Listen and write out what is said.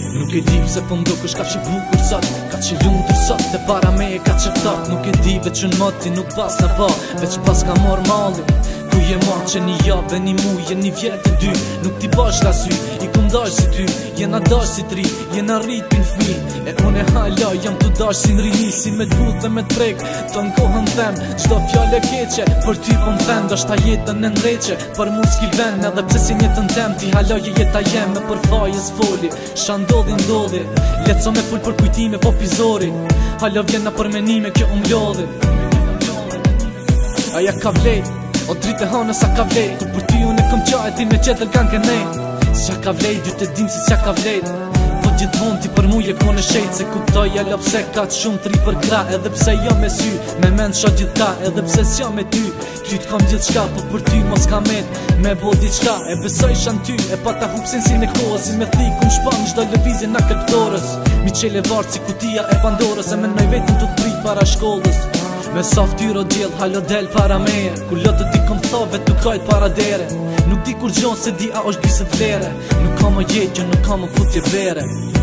Nuk e di pse po m'dokesh ka që bukur sot, ka që lumtur sot, e para me e ka që ftat. Nuk e di veç në moti nuk pas në pa, veç pas ka mor mali. Ku je ma që një javë e një muje, një vjetë e dy, nuk ti bash la sy, i kum dash si ty, jena dash si tri, jena rrit pin fmi. E une hala jam tu dash si n'rini, si me t'but dhe me t'prek, të n'kohën them, qdo fjale keqe, për ty po m'them, do shta jetën e n'reqe, për mu s'ki ven, edhe pse si njetën tem, ti hala je jeta jem, me për fajes foli, sha ndodhi, letso me full për kujtime po pizori, hala vjena për menime kjo m'lodhi. Aja ka vlejt, o dritë e hane sa ka vlejt, kur për ty unë e kom qaj, ti me qetër kanë kënej. S'ja ka vlejt, dy të dim si s'ja ka vlejt, po gjithmon ti për mu je kone shejt, se kuptoj jalo pse ka të shumë tri për kra, edhe pse jo me sy, me men sho gjithka, edhe pse s'ja me ty, ty t'kom gjithë shka, po për ty mos ka met, me bo diçka, e besoj shan ty, e pa ta hupsin si në kohës, si me thi kun shpang gjdo lëvizje na këllëtorës, mi qele vartë si kutia e Pandorës, e menoj vetën të t'prit para shkollës. Me sa ftyro djell halo del para meje, ku lotë ti kom thove tu kajt para dere. Nuk di kur gjon se di a është biset vere, nuk ka më jetë, nuk ka më futje vere.